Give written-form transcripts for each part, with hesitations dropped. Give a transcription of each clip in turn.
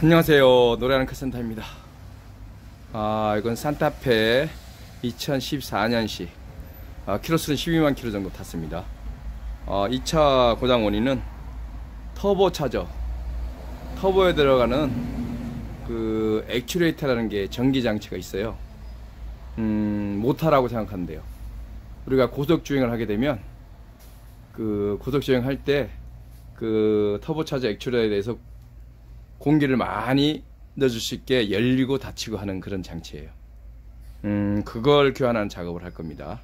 안녕하세요. 노래하는 카센터입니다. 이건 산타페 2014년식 키로수는 12만 킬로 정도 탔습니다. 이 차 고장 원인은 터보 차저, 터보에 들어가는 그 액추레이터라는 게 전기 장치가 있어요. 모터라고 생각하는데요. 우리가 고속 주행을 하게 되면 그 고속 주행할 때 그 터보 차저 액추레이터에 대해서 공기를 많이 넣어줄 수 있게 열리고 닫히고 하는 그런 장치예요. 그걸 교환하는 작업을 할 겁니다.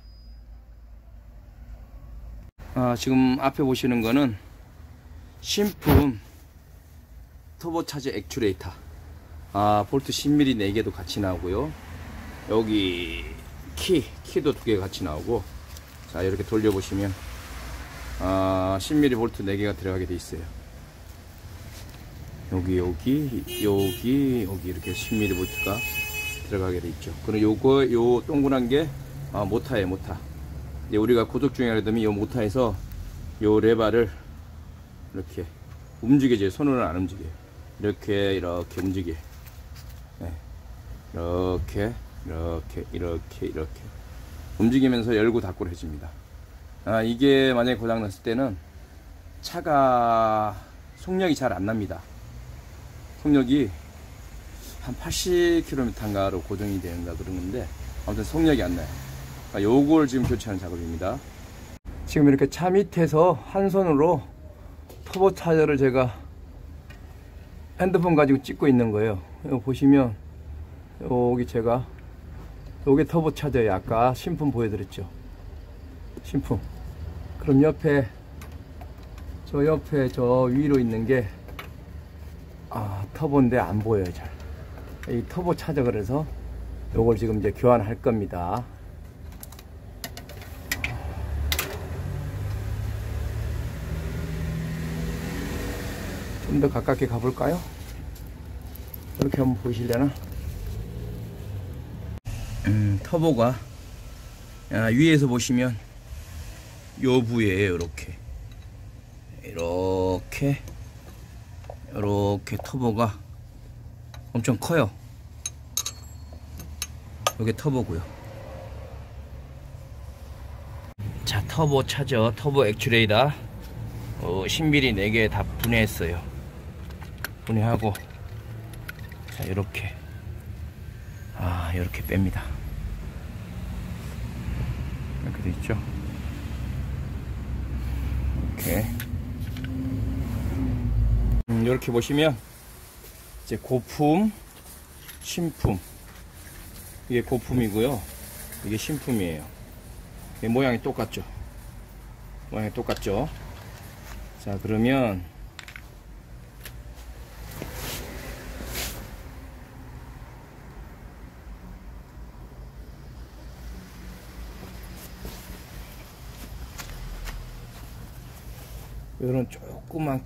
지금 앞에 보시는 거는 신품 터보차저 액추레이터. 볼트 10mm 4개도 같이 나오고요. 여기 키도 2개 같이 나오고, 자, 이렇게 돌려보시면 10mm 볼트 4개가 들어가게 돼 있어요. 여기 이렇게 10mm 볼트가 들어가게 돼 있죠. 그리고 요 동그란 게 모터예요. 모터. 이제 우리가 고속 주행하려 되면 이 모터에서 요 레바를 이렇게 움직여줘요. 손으로는 안 움직여요. 이렇게 움직여. 네. 이렇게 움직이면서 열고 닫고를 해줍니다. 이게 만약에 고장 났을 때는 차가 속력이 잘 안 납니다. 속력이 한 80km인가로 고정이 되는가 그러는데, 아무튼 속력이 안 나요. 요걸 지금 교체하는 작업입니다. 지금 이렇게 차 밑에서 한 손으로 터보 차저를 제가 핸드폰 가지고 찍고 있는 거예요. 여기 보시면 여기 제가 요게 터보 차저예요. 아까 신품 보여드렸죠. 신품. 그럼 옆에 저 위로 있는 게 터보인데 안 보여요. 잘. 이 터보 차저, 그래서 요걸 지금 이제 교환할 겁니다. 좀 더 가깝게 가볼까요? 이렇게 한번 보이시려나? 터보가 위에서 보시면 요 부위에요. 이렇게 터보가 엄청 커요. 이게 터보고요. 자, 터보 차저, 터보 액추레이터 10mm 4개 다 분해했어요. 분해하고, 자, 이렇게 뺍니다. 이렇게 돼 있죠. 이렇게 보시면 이제 고품, 신품. 이게 고품이고요. 이게 신품이에요. 이게 모양이 똑같죠. 자, 그러면 이런 조그만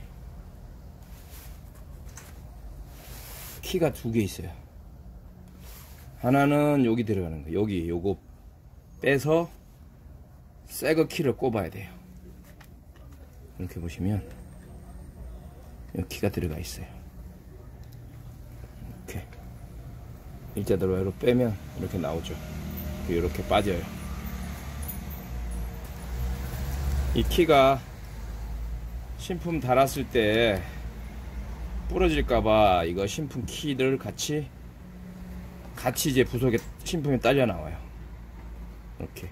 키가 2개 있어요. 하나는 여기 들어가는 거. 요거 빼서 새거 키를 꼽아야 돼요. 이렇게 보시면 여기 키가 들어가 있어요. 이렇게 일자대로 빼면 이렇게 나오죠. 이렇게 빠져요. 이 키가 신품 달았을 때 부러질까봐 이거 신품 키들 같이 이제 부속에 신품이 딸려 나와요. 이렇게.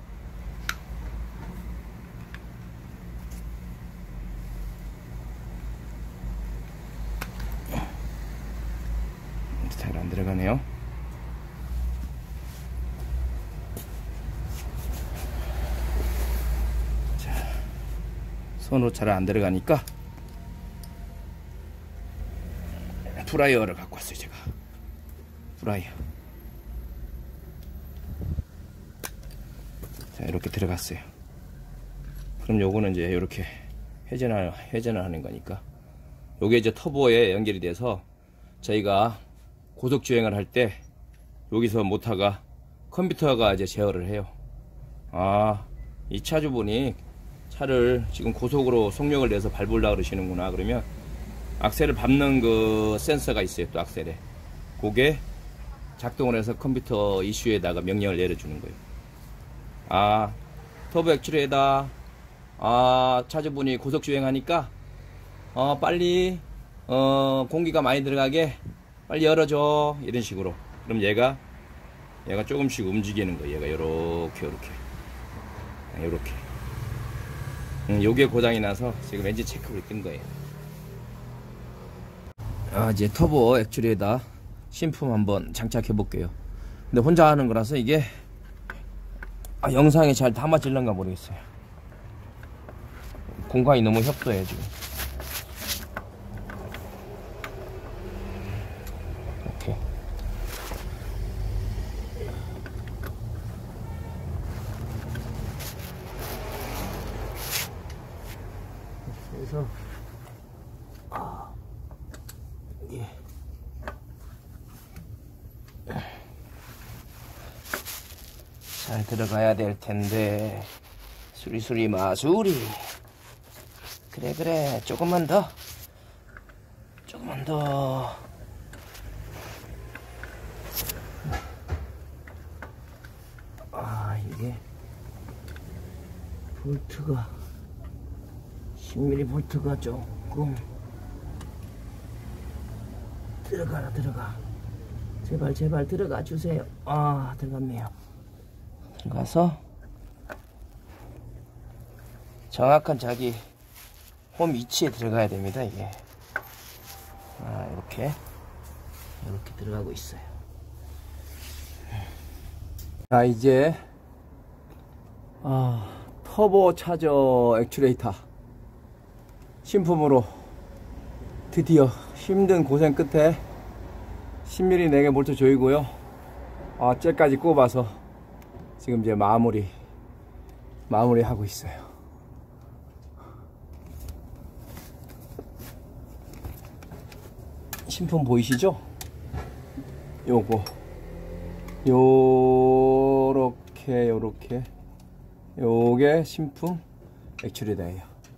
잘 안 들어가네요. 자, 손으로 잘 안 들어가니까 프라이어를 갖고 왔어요. 제가 프라이어. 자, 이렇게 들어갔어요. 그럼 요거는 이제 이렇게 회전을 하는 거니까, 요게 이제 터보에 연결이 돼서 저희가 고속 주행을 할 때 여기서 모터가 컴퓨터가 이제 제어를 해요. 이 차주분이 차를 지금 고속으로 속력을 내서 밟으려고 그러시는구나. 그러면 악셀을 밟는 그 센서가 있어요. 또 악셀에 그게 작동을 해서 컴퓨터 이슈에다가 명령을 내려주는 거예요. 아, 터보 액츄레이터, 차주분이 고속 주행하니까 빨리 공기가 많이 들어가게 빨리 열어줘, 이런 식으로. 그럼 얘가 조금씩 움직이는 거예요. 얘가 요렇게 요게 고장이 나서 지금 엔진 체크를 뜬 거예요. 이제 터보 액츄레이터 신품 한번 장착해 볼게요. 근데 혼자 하는 거라서 이게 영상에 잘 담아질런가 모르겠어요. 공간이 너무 협소해요 지금. 이렇게 그래서 이게 잘 들어가야 될 텐데. 수리수리 마수리. 그래 조금만 더 이게 볼트가 10mm 볼트가 조금 들어가. 제발 들어가 주세요. 들어갔네요. 들어가서 정확한 자기 홈 위치에 들어가야 됩니다. 이게 이렇게 들어가고 있어요. 이제 터보 차저 액츄레이터 신품으로 드디어 힘든 고생 끝에 10mm 4개 볼트 조이고요. 째까지 꼽아서 지금 이제 마무리 하고 있어요. 신품 보이시죠? 요게 신품 액츄레이터예요.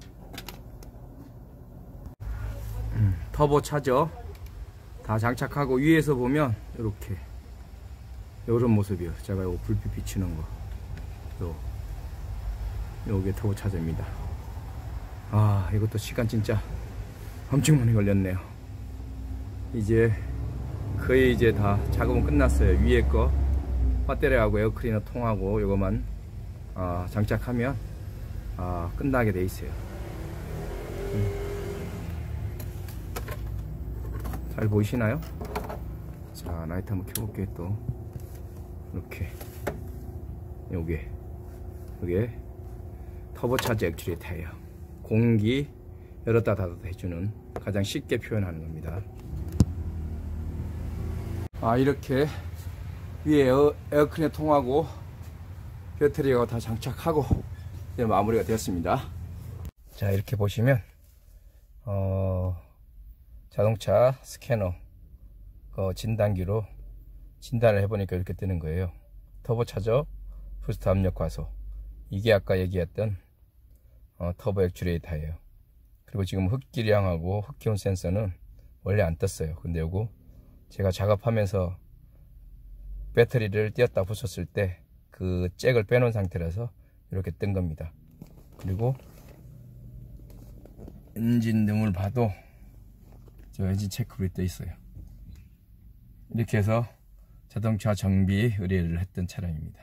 터보 차저 다 장착하고 위에서 보면 요런 모습이요. 제가 요 불빛 비치는 거 요게 터보 차저입니다. 이것도 시간 진짜 엄청 많이 걸렸네요. 이제 거의 이제 다 작업은 끝났어요. 위에 거 배터리하고 에어클리너 통하고 요거만 장착하면 끝나게 돼 있어요. 잘 보이시나요? 자, 라이트 한번 켜볼게요. 또 이렇게 요게 터보차저 액츄레이터예요. 공기 열었다 닫았다 해주는, 가장 쉽게 표현하는 겁니다. 이렇게 위에 에어컨에 통하고 배터리가 다 장착하고 이제 마무리가 되었습니다. 자, 이렇게 보시면 자동차 스캐너 진단기로 진단을 해보니까 이렇게 뜨는 거예요. 터보차저 부스트 압력 과소, 이게 아까 얘기했던 터보 액츄레이터예요. 그리고 지금 흡기량하고 흡기온 센서는 원래 안 떴어요. 근데 요거 제가 작업하면서 배터리를 띄었다 부쉈을 때 그 잭을 빼놓은 상태라서 이렇게 뜬 겁니다. 그리고 엔진 등을 봐도 저 엔진 체크불이 떠 있어요. 이렇게 해서 자동차 정비 의뢰를 했던 차량입니다.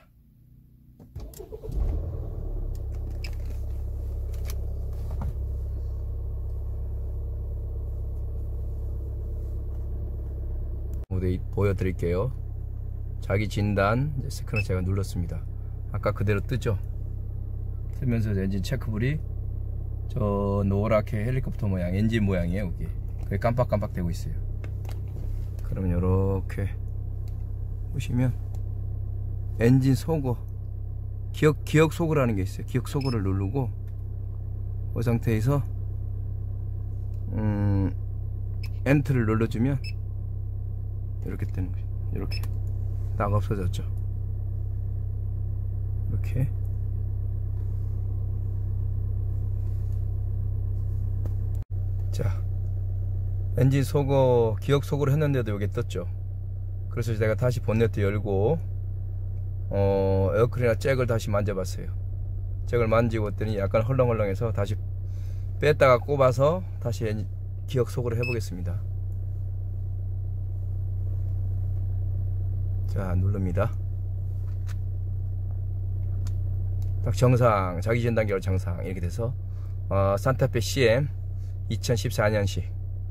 모두 보여드릴게요. 자기 진단 스크는 제가 눌렀습니다. 아까 그대로 뜨죠. 뜨면서 엔진 체크불이 저 노랗게 헬리콥터 모양, 엔진 모양이에요. 여기 그게 깜빡깜빡 되고 있어요. 그러면 이렇게 보시면 엔진 소거, 기억 소거라는 게 있어요. 기억 소거를 누르고 그 상태에서 엔터를 눌러주면 이렇게 뜨는 거예요. 이렇게 딱 없어졌죠. 이렇게. 자, 엔진 소거, 기억 소거를 했는데도 여기 떴죠. 그래서 제가 다시 본네트 열고 에어컨이나 잭을 다시 만져봤어요. 잭을 만지고 했더니 약간 헐렁헐렁해서 다시 뺐다가 꼽아서 다시 기억 소거를 해보겠습니다. 자, 누릅니다. 딱 정상, 자기 전 단계로 정상 이렇게 돼서 산타페 CM 2014년식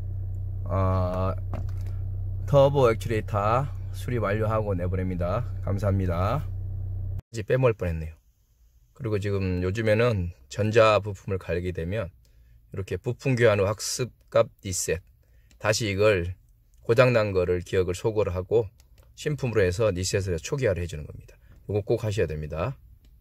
터보 액추레이터 수리 완료하고 내보냅니다. 감사합니다. 이제 빼먹을 뻔했네요. 그리고 지금 요즘에는 전자 부품을 갈게 되면 이렇게 부품 교환 후 학습값 리셋, 다시 이걸 고장난 거를 기억을 소거를 하고 신품으로 해서 리셋을 초기화를 해주는 겁니다. 이거 꼭 하셔야 됩니다.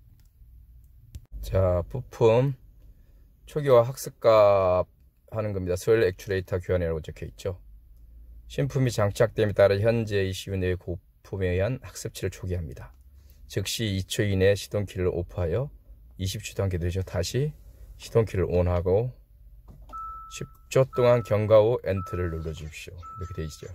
자, 부품 초기화 학습값 하는 겁니다. 스웰 액추레이터 교환이라고 적혀 있죠. 신품이 장착됨에 따라 현재 ECU 내 부품에 의한 학습치를 초기화합니다. 즉시 2초 이내 시동키를 오프하여 20초 단계 되죠. 다시 시동키를 ON하고 10초 동안 경과 후 엔터를 눌러주십시오. 이렇게 되어 있죠.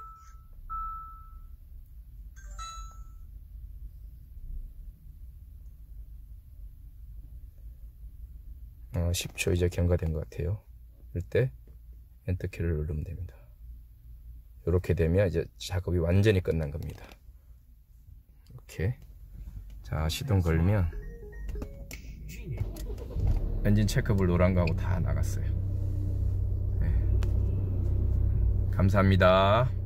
10초 이제 경과된 것 같아요. 이럴 때 엔터키를 누르면 됩니다. 이렇게 되면 이제 작업이 완전히 끝난 겁니다. 이렇게. 자, 시동 걸면 엔진 체크불 노란 거하고 다 나갔어요. 네. 감사합니다.